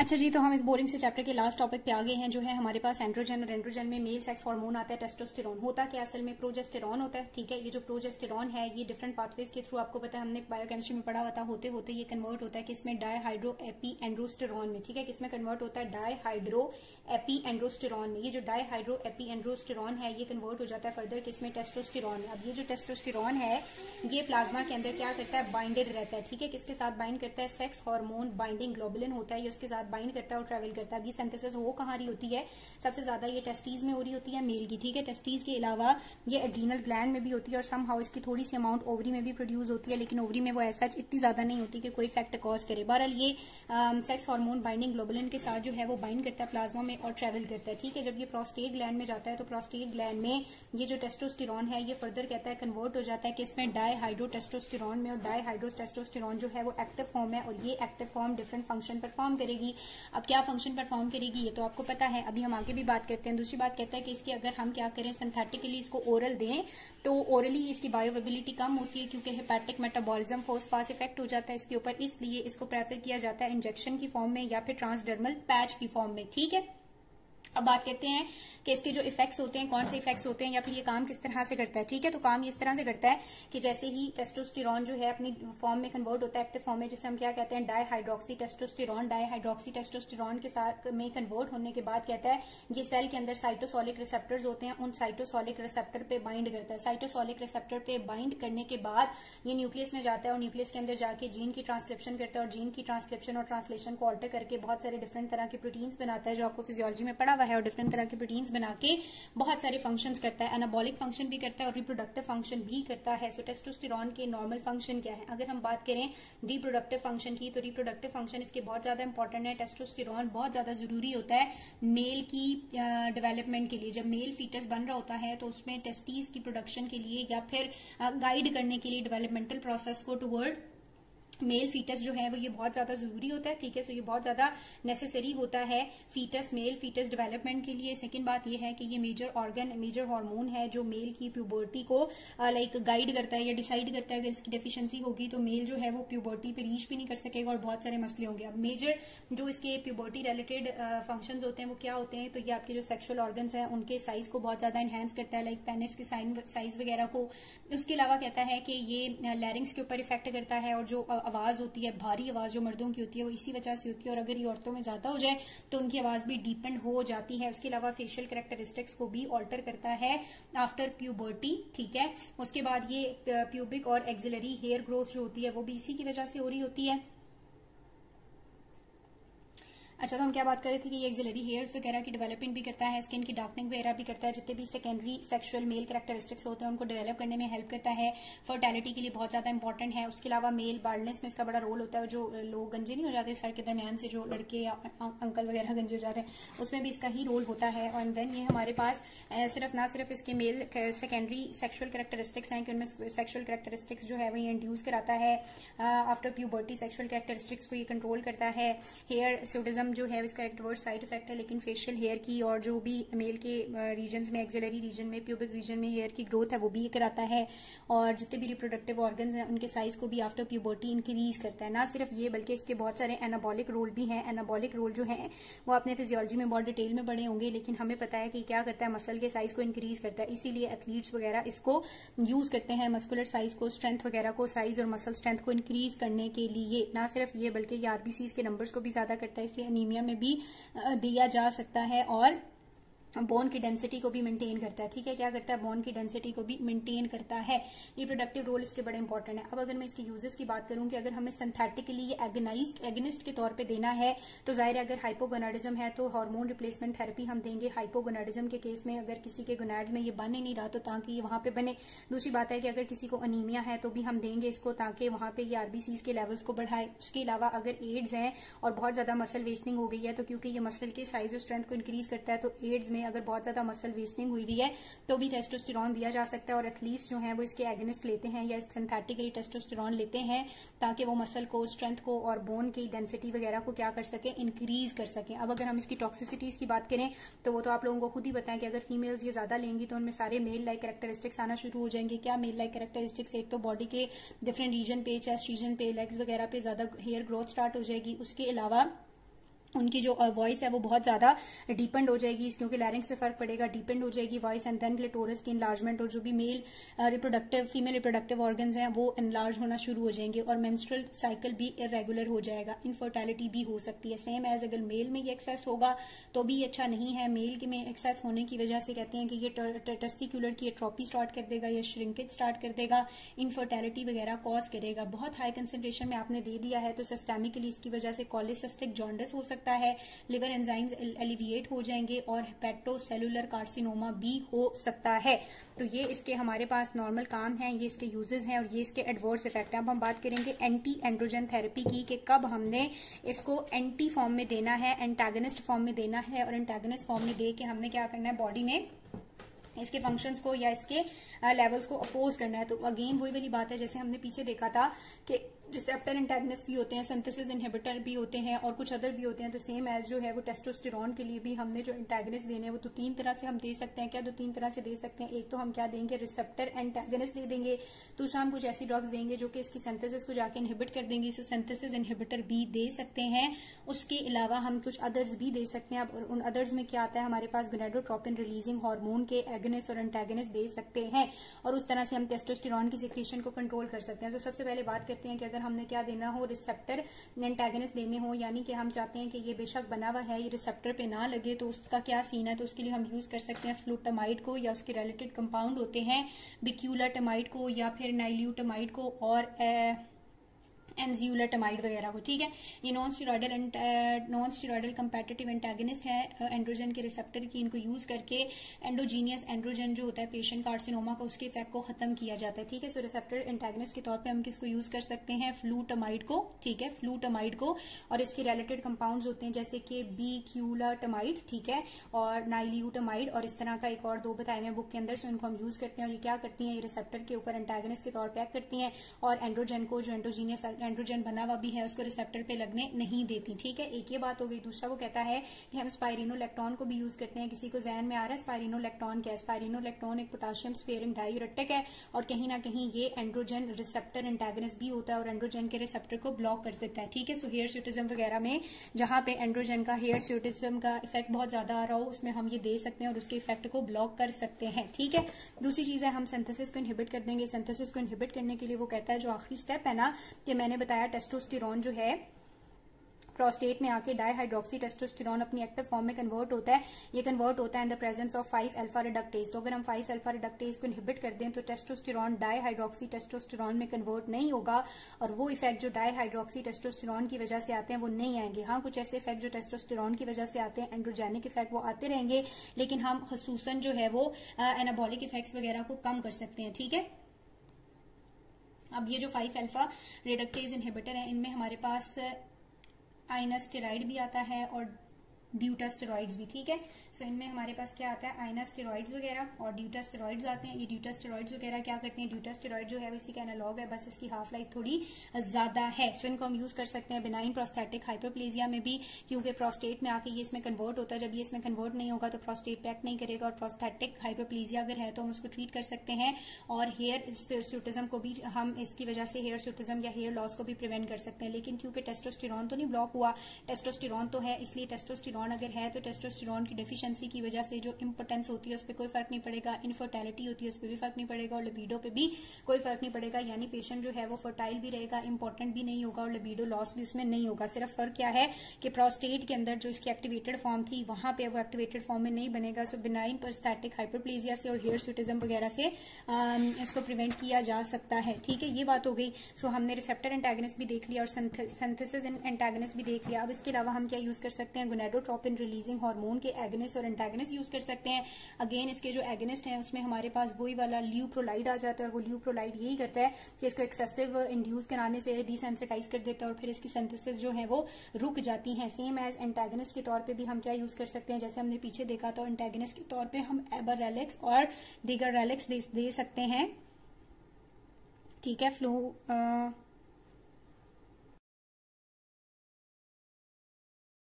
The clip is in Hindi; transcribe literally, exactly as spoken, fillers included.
अच्छा जी, तो हम इस बोरिंग से चैप्टर के लास्ट टॉपिक पे आ गए हैं, जो है हमारे पास एंड्रोजन और एंड्रोजन में मेल सेक्स हार्मोन आता है टेस्टोस्टेरोन। होता क्या असल में प्रोजेस्टेरॉन होता है। ठीक है, ये जो प्रोजेस्टेरॉन है ये डिफरेंट पाथवेज के थ्रू, आपको पता है हमने बायोकेमिस्ट्री में पढ़ा हुआ था, होते होते ये कन्वर्ट होता है किसमें, डाईहाइड्रो एपी एंड्रोस्टेरॉन में। ठीक है, किसमें कन्वर्ट होता है, डाईहाइड्रो एपी एंड्रोस्टेरॉन में। ये जो डाईहाइड्रो एपी एंड्रोस्टेरॉन है ये कन्वर्ट हो जाता है फर्दर किसमें, टेस्टोस्टेरॉन में। अब ये जो टेस्टोस्टेरॉन है ये प्लाज्मा के अंदर क्या करता है, बाइंडेड रहता है। ठीक है, किसके साथ बाइंड करता है, सेक्स हार्मोन बाइंडिंग ग्लोबुलिन होता है, ये उसके साथ बाइंड करता है और ट्रेवल करता है। अब ये सिंथेसिस हो कहाँ रही होती है, सबसे ज्यादा ये टेस्टीज में हो रही होती है मेल की। ठीक है, टेस्टीज के अलावा ये एड्रीनल ग्लैंड में भी होती है और सम हाउ इसकी थोड़ी सी अमाउंट ओवरी में भी प्रोड्यूस होती है, लेकिन ओवरी में वो ऐसा इतनी ज्यादा नहीं होती कि कोई इफेक्ट कॉज करे। बहरहाल ये सेक्स हार्मोन बाइंडिंग ग्लोबुलिन के साथ जो है वो बाइंड करता है प्लाज्मा में और ट्रेवल करता है। ठीक है, जब ये प्रोस्टेट ग्लैंड में जाता है तो प्रोस्टेट ग्लैंड में ये जो टेस्टोस्टेरॉन है ये फर्दर कहता है कन्वर्ट हो जाता है किसमें, डाईहाइड्रो टेस्टोस्टेरॉन में। और डाईहाइड्रो टेस्टोस्टेरॉन जो है वो एक्टिव फॉर्म है और ये active form different function perform करेगी। अब क्या फंक्शन परफॉर्म करेगी ये तो आपको पता है, अभी हम आगे भी बात करते हैं। दूसरी बात कहता है कि इसकी अगर हम क्या करें, सिंथेटिकली इसको ओरल दें तो ओरली इसकी बायोवेबिलिटी कम होती है क्योंकि hepatic metabolism force pass effect हो जाता है इसके ऊपर, इसलिए इसको प्रेफर किया जाता है इंजेक्शन की फॉर्म में या फिर ट्रांसडर्मल पैच की फॉर्म में। ठीक है, अब बात करते हैं कि इसके जो इफेक्ट्स होते हैं, कौन से इफेक्ट्स होते हैं या फिर ये काम किस तरह से करता है। ठीक है, तो काम ये इस तरह से करता है कि जैसे ही टेस्टोस्टेरॉन जो है अपनी फॉर्म में कन्वर्ट होता है एक्टिव फॉर्म में, जैसे हम क्या कहते हैं, डाईहाइड्रोक्सी टेस्टोस्टेरॉन। डाईहाइड्रोक्सी टेस्टोस्टेरॉन के साथ में कन्वर्ट होने के बाद कहता है ये सेल के अंदर साइटोसोलिक रिसेप्टर्स होते हैं, उन साइटोसोलिक रिसेप्टर पे बाइंड करता है। साइटोसोलिक रिसेप्टर पे बाइंड करने के बाद ये न्यूक्लियस में जाता है और न्यूक्लियस के अंदर जाके जीन की ट्रांसक्रिप्शन करता है और जीन की ट्रांसक्रिप्शन और ट्रांसलेशन को ऑल्टर करके बहुत सारे डिफरेंट तरह के प्रोटीन्स बनाता है, जो आपको फिजियोलॉजी में पढ़ा हुआ है, और डिफरेंट तरह के प्रोटीन्स बना के बहुत सारे फंक्शंस करता है। एनाबॉलिक फंक्शन भी करता है और रिप्रोडक्टिव फंक्शन भी करता है। सो टेस्टोस्टेरॉन के नॉर्मल फंक्शन क्या है, अगर हम बात करें रिप्रोडक्टिव फंक्शन की, तो रिप्रोडक्टिव फंक्शन इसके बहुत ज्यादा इंपॉर्टेंट है। टेस्टोस्टेरॉन बहुत ज्यादा जरूरी होता है मेल की डेवलपमेंट के लिए। जब मेल फीटस बन रहा होता है तो उसमें टेस्टीज की प्रोडक्शन के लिए या फिर गाइड करने के लिए डेवलपमेंटल प्रोसेस को टुवर्ड मेल फीटस जो है वो ये बहुत ज्यादा जरूरी होता है। ठीक है, सो ये बहुत ज्यादा नेसेसरी होता है फीटस, मेल फीटस डेवलपमेंट के लिए। सेकंड बात ये है कि ये मेजर ऑर्गन, मेजर हार्मोन है जो मेल की प्यूबर्टी को लाइक गाइड करता है या डिसाइड करता है। अगर इसकी डेफिशिएंसी होगी तो मेल जो है वो प्यूबर्टी पे रीच भी नहीं कर सकेगा और बहुत सारे मसले होंगे। अब मेजर जो इसके प्यूबर्टी रिलेटेड फंक्शंस होते हैं वो क्या होते हैं, तो ये आपके जो सेक्सुअल ऑर्गन्स हैं उनके साइज को बहुत ज्यादा एनहेंस करता है, लाइक पेनिस के साइज वगैरह को। उसके अलावा कहता है कि ये लैरिंग्स के ऊपर इफेक्ट करता है और जो आवाज होती है, भारी आवाज जो मर्दों की होती है वो इसी वजह से होती है, और अगर ये औरतों में ज्यादा हो जाए तो उनकी आवाज भी डीपेंड हो जाती है। उसके अलावा फेशियल कैरेक्टरिस्टिक्स को भी ऑल्टर करता है आफ्टर प्यूबर्टी। ठीक है, उसके बाद ये प्यूबिक और एक्सिलरी हेयर ग्रोथ जो होती है वो भी इसी की वजह से हो रही होती है। अच्छा, तो हम क्या बात कर रहे थे कि ये एक्सिलरी हेयर्स वगैरह की डेवलपमेंट भी करता है, स्किन की डार्कनिंग वगैरह भी करता है, जितने भी सेकेंडरी सेक्सुअल मेल कैरेक्टरिस्टिक्स होते हैं उनको डेवलप करने में हेल्प करता है। फर्टिलिटी के लिए बहुत ज्यादा इंपॉर्टेंट है। उसके अलावा मेल बार्डनेस में इसका बड़ा रोल होता है। जो लोग गंजे नहीं हो जाते सर के दरमियान से, जो लड़के या अंकल वगैरह गंजे हो जाते हैं, उसमें भी इसका ही रोल होता है। और देन ये हमारे पास सिर्फ ना सिर्फ इसके मेल सेकेंडरी सेक्सुअल कैरेक्टरिस्टिक्स हैं कि उनमें सेक्सुअल कैरेक्टरिस्टिक्स जो है वो ये इंड्यूस कराता है आफ्टर प्यूबर्टी, सेक्सुअल कैरेक्टरिस्टिक्स को ये कंट्रोल करता है। हेयर सूटिज्म जो है इसका एक साइड इफेक्ट है, लेकिन फेशियल हेयर की और जो भी मेल के रीजन्स में, एक्सिलरी रीजन में, प्यूबिक रीजन में हेयर की ग्रोथ है वो भी कराता है। और जितने भी रिप्रोडक्टिव ऑर्गन्स हैं उनके साइज को भी आफ्टर प्यूबर्टी इंक्रीज करता है। ना सिर्फ ये बल्कि इसके बहुत सारे एनाबॉलिक रोल भी हैं। एनाबॉलिक रोल जो है वो आपने फिजियोलॉजी में बहुत डिटेल में पढ़े होंगे, लेकिन हमें पता है कि क्या करता है, मसल के साइज को इंक्रीज करता है। इसीलिए एथलीट्स वगैरह इसको यूज करते हैं मस्कुलर साइज को, स्ट्रेंथ वगैरह को, साइज और मसल स्ट्रेंथ को इंक्रीज करने के लिए। ना सिर्फ ये बल्कि ये आरबीसीज के नंबर्स को भी ज्यादा करता है, इसलिए एनीमिया में भी दिया जा सकता है। और बोन की डेंसिटी को भी मेंटेन करता है। ठीक है, क्या करता है, बोन की डेंसिटी को भी मेंटेन करता है। रिप्रोडक्टिव रोल इसके बड़े इंपॉर्टेंट है। अब अगर मैं इसके यूजेस की बात करूं कि अगर हमें सिंथेटिकली ये एगनाइज्ड एगनिस्ट के तौर पे देना है तो जाहिर है अगर हाइपोगोनाडिज्म है तो हार्मोन रिप्लेसमेंट थेरेपी हम देंगे। हाइपोगोनाडिज्म के केस में अगर किसी के गोनाड्स में ये बन ही नहीं रहा तो ताकि ये वहां पे बने। दूसरी बात है कि अगर किसी को अनीमिया है तो भी हम देंगे इसको ताकि वहां पे ये आरबीसीज के लेवल्स को बढ़ाए। उसके अलावा अगर एड्स है और बहुत ज्यादा मसल वेस्टिंग हो गई है तो क्योंकि ये मसल के साइज और स्ट्रेंथ को इंक्रीज करता है तो एड्स में अगर बहुत ज्यादा मसल वेस्टिंग हुई हुई है तो भी टेस्टोस्टेरॉन दिया जा सकता है। और एथलीट्स जो हैं वो इसके एगनिस्ट लेते हैं या सिंथेटिकली टेस्टोस्टेरॉन लेते हैं ताकि वो मसल को, स्ट्रेंथ को और बोन की डेंसिटी वगैरह को क्या कर सके, इंक्रीज कर सके। अब अगर हम इसकी टॉक्सिसिटीज की बात करें तो वो तो आप लोगों को खुद ही पता है कि अगर फीमेल्स ये ज्यादा लेंगी तो उनमें सारे मेल लाइक कैरेक्टरिस्टिक्स आना शुरू हो जाएंगे। क्या मेल लाइक कैरेक्टरिस्टिक्स, एक तो बॉडी के डिफरेंट रीजन पे, चेस्ट रीजन पे, लेग्स वगैरह पे ज्यादा हेयर ग्रोथ स्टार्ट हो जाएगी। उसके अलावा उनकी जो वॉइस है वो बहुत ज्यादा डीपेंड हो जाएगी, क्योंकि लैरिंग्स पे फर्क पड़ेगा, डीपेंड हो जाएगी वॉइस, एंड देन क्लिटोरस की इनलार्जमेंट और जो भी male reproductive female reproductive organs हैं वो इनलार्ज होना शुरू हो जाएंगे, और मेंस्ट्रुअल साइकिल भी इरेगुलर हो जाएगा, इनफर्टिलिटी भी हो सकती है। सेम एज अगर मेल में ये एक्सेस होगा तो भी अच्छा नहीं है। मेल में एक्सेस होने की वजह से कहते हैं कि ये टेस्टिकुलर की एट्रोपी स्टार्ट कर देगा, या श्रिंकेज स्टार्ट कर देगा, इनफर्टिलिटी वगैरह कॉज करेगा। बहुत हाई कंसेंट्रेशन में आपने दे दिया है तो सिस्टेमिकली इसकी वजह से कॉलिसिस्टिक जॉन्डिस हो सकता है, लिवर एंजाइम्स एलिविएट हो जाएंगे, और हेपेटोसेलुलर कार्सिनोमा भी हो सकता है। तो ये इसके हमारे पास नॉर्मल काम है, ये इसके यूजेस हैं, और ये इसके एडवर्स इफेक्ट हैं। अब हम बात करेंगे एंटी एंड्रोजन थेरेपी की, कि कब हमने इसको एंटी फॉर्म में देना है, एंटागनिस्ट फॉर्म में देना है, और एंटागनिस्ट फॉर्म में दे के हमने क्या करना है, बॉडी में इसके फंक्शंस को या इसके लेवल्स को अपोज करना है। तो अगेन वही वाली बात है जैसे हमने पीछे देखा था कि रिसेप्टर एंटागनिस्ट भी होते हैं, सिंथेसिस इनहिबिटर भी होते हैं, और कुछ अदर भी होते हैं। तो सेम एज जो है वो टेस्टोस्टेरॉन के लिए भी हमने जो एंटागनिस्ट देने हैं वो तो तीन तरह से हम दे सकते हैं। क्या दो तीन तरह से दे सकते हैं? एक तो हम क्या देंगे, रिसेप्टर एंटागनिस्ट दे देंगे। दूसरा हम कुछ ऐसी ड्रग्स देंगे जो कि इसकी सिंथेसिस को जाके इनहिबिट कर देंगी, सो सिंथेसिस इनहिबिटर भी दे सकते हैं। उसके अलावा हम कुछ अदर्स भी दे सकते हैं। अब उन अदर्स में क्या आता है हमारे पास, गोनेडोट्रोपिन रिलीजिंग हार्मोन के एगनिस्ट और एंटागनिस्ट दे सकते हैं, और उस तरह से हम टेस्टोस्टेरॉन की सिक्रीशन को कंट्रोल कर सकते हैं। तो सबसे पहले बात करते हैं कि अगर हमने क्या देना हो, रिसेप्टर एंटागनिस्ट देने हो, यानी कि हम चाहते हैं कि ये बेशक बना हुआ है, ये रिसेप्टर पे ना लगे, तो उसका क्या सीन है। तो उसके लिए हम यूज कर सकते हैं फ्लूटामाइड को, या उसके रिलेटेड कंपाउंड होते हैं बिक्यूलाटामाइड को, या फिर नाइल्यूटामाइड को, और ए, एंजियोलाटामाइड वगैरह को। ठीक है, ये non steroidal non steroidal competitive antagonist है एंड्रोजन के रिसेप्टर की। इनको यूज करके एंडोजीनियस एंड्रोजन जो होता है पेशेंट कार्सिनोमा का, उसके इफेक्ट को खत्म किया जाता है। ठीक है, सो रिसेप्टर एंटागनिस्ट के तौर पे हम किसको यूज कर सकते हैं, फ्लूटामाइड को। ठीक है, फ्लूटामाइड को, और इसके रिलेटेड कंपाउंड्स होते हैं जैसे कि बिक्यूलाटामाइड, ठीक है, और नाइल्यूटामाइड, और इस तरह का एक और दो बताए हैं बुक के अंदर। सो इनको हम यूज करते हैं, और ये क्या करती हैं, ये रिसेप्टर के ऊपर एंटागनिस्ट के तौर पर एक्ट करती हैं, और एंड्रोजन को, जो एंडोजीनियस एंड्रोजन बना हुआ भी है, उसको रिसेप्टर पे लगने नहीं देती। ठीक है, एक ये बात हो गई। दूसरा वो कहता है कि हम स्पाइरिनोलैक्टोन को भी यूज करते हैं। किसी को जहन में आ रहा है स्पाइरिनोलैक्टोन क्या है? स्पाइरिनोलैक्टोन एक पोटाशियम स्पेयरिंग डायूरेटिक है, और कहीं ना कहीं ये एंड्रोजन रिसेप्टर एंटागनिस्ट भी होता है, और एंड्रोजन के रिसेप्टर को ब्लॉक कर देता है। ठीक है, सो हेयर स्यूटिज्म वगैरह में जहां पे एंड्रोजन का हेयर स्यूटिज्म का इफेक्ट बहुत ज्यादा आ रहा हो, उसमें हम ये दे सकते हैं और उसके इफेक्ट को ब्लॉक कर सकते हैं। ठीक है, दूसरी चीज है हम सिंथेसिस को इनहिबिट कर देंगे। सिंथेसिस को इनहिबिट करने के लिए वो कहता है जो आखिरी स्टेप है ना, कि मैंने बताया टेस्टोस्टेरॉन जो है प्रोस्टेट में आके डाईहाइड्रोक्सी टेस्टोस्टेरॉन अपनी एक्टिव फॉर्म में कन्वर्ट होता है। ये कन्वर्ट होता है in the presence of five alpha reductase. तो अगर हम फाइव अल्फा रिडक्टेज को इनहिबिट कर दें तो टेस्टोस्टेरॉन डाईहाइड्रोक्सी टेस्टोस्टेरॉन में कन्वर्ट नहीं होगा, और वो इफेक्ट जो डाईहाइड्रोक्सी टेस्टोस्टेरॉन की वजह से आते हैं वो नहीं आएंगे। हाँ, कुछ ऐसे इफेक्ट जो टेस्टोस्टेरॉन की वजह से आते हैं, एंड्रोजेनिक इफेक्ट, वो आते रहेंगे, लेकिन हम खसूसन जो है वो एनाबॉलिक इफेक्ट्स वगैरह को कम कर सकते हैं। ठीक है, अब ये जो फाइव अल्फा रिडक्टेज इनहिबिटर है, इनमें हमारे पास आइनास्टेरॉइड भी आता है और ड्यूटास्टेरॉइड्स भी। ठीक है, सो इनमें हमारे पास क्या आता है, आइनास्टेरॉइड्स वगैरह और ड्यूटास्टेरॉइड्स आते हैं। ये ड्यूटास्टेरॉइड्स वगैरह क्या करते हैं, ड्यूटास्टेरॉइड जो है इसी का एनालॉग है, बस इसकी हाफ लाइफ थोड़ी ज्यादा है। सो इनको हम यूज कर सकते हैं बिनाइन प्रोस्टेटिक हाइपरप्लेजिया में भी, क्योंकि प्रोस्टेट में आके ये इसमें कन्वर्ट होता है। जब ये इसमें कन्वर्ट नहीं होगा तो प्रोस्टेट पैक नहीं करेगा, और प्रोस्टेटिक हाइपरप्लेजिया अगर है तो हम उसको ट्रीट कर सकते हैं। और हेयर स्यूटिज्म को भी हम इसकी वजह से हेयर स्यूटिज्म या हेयर लॉस को भी प्रिवेंट कर सकते हैं। लेकिन क्योंकि टेस्टोस्टेरॉन तो नहीं ब्लॉक हुआ, टेस्टोस्टेरॉन तो है, इसलिए टेस्टोस्टेरॉन अगर है तो टेस्टोस्टेरॉन की डेफिशिएंसी की वजह से जो इंपोटेंस होती है उस पर कोई फर्क नहीं पड़ेगा, इनफर्टिलिटी होती है उस पर भी फर्क नहीं पड़ेगा, और लिबिडो पे भी कोई फर्क नहीं पड़ेगा। यानी पेशेंट जो है वो फर्टाइल भी रहेगा, इंपॉर्टेंट भी नहीं होगा, और लिबिडो लॉस भी उसमें नहीं होगा। सिर्फ फर्क क्या है कि प्रोस्टेट के अंदर जो इसकी एक्टिवेटेड फॉर्म थी वहां पे वो एक्टिवेटेड फॉर्म में नहीं बनेगा। सो बिनाइन प्रोस्टेटिक हाइपरप्लेजिया से और हेयर स्यूटिज्म वगैरह से इसको प्रिवेंट किया जा सकता है। ठीक है, ये बात हो गई। सो हमने रिसेप्टर एंटागनिस्ट भी देख लिया और सिंथेसिस एंटागनिस्ट भी देख लिया। अब इसके अलावा हम क्या यूज कर सकते हैं, गोनेडोट्रोपिन रिलीजिंग हार्मोन के एगनिस्ट और एंटागनिस्ट यूज कर सकते हैं। अगेन इसके जो एगनिस्ट हैं उसमें हमारे पास वही वाला ल्यूप्रोलाइड आ जाता है, और वो ल्यूप्रोलाइड यही करता है कि इसको एक्सेसिव इंड्यूस कराने से डिसेंसिटाइज कर देता है, और फिर इसकी सिंथेसिस जो है वो रुक जाती है। सेम एज एंटागनिस्ट के तौर पे भी हम क्या यूज कर सकते हैं, जैसे हमने पीछे देखा था, एंटागनिस्ट के तौर पे हम एबररेलिक्स और दिगररेलिक्स दे, दे सकते हैं। ठीक है, फ्लू